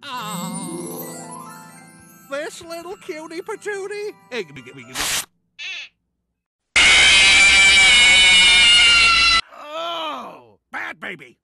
Oh. This little cutie patootie. Oh, bad baby.